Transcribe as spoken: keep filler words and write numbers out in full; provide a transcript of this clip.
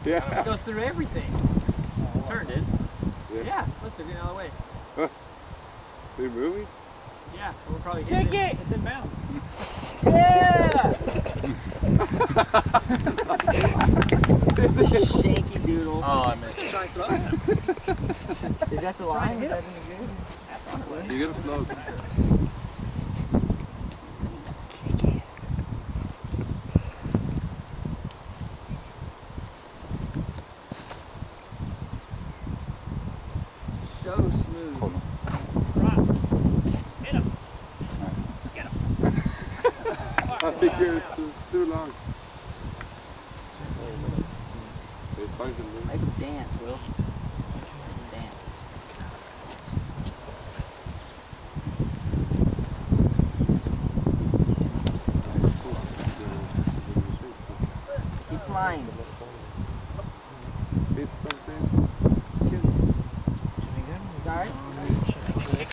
Yeah. It goes through everything. Oh, turned it. Yeah. Yeah. Look, they're getting out of the way. Huh. They're moving? Yeah. We'll probably hit Kick it. it! It's inbound. Yeah! Shaky doodle. Oh, I missed. Is that the line? Is that any good? That's on the way. You gotta float. So smooth. Hold on. Right. Hit him. Get him. I think it's too, too long. It's fine to move. Make them dance, Will. Make them dance. Keep flying. Hit something. Shooting. Shooting good? Alright?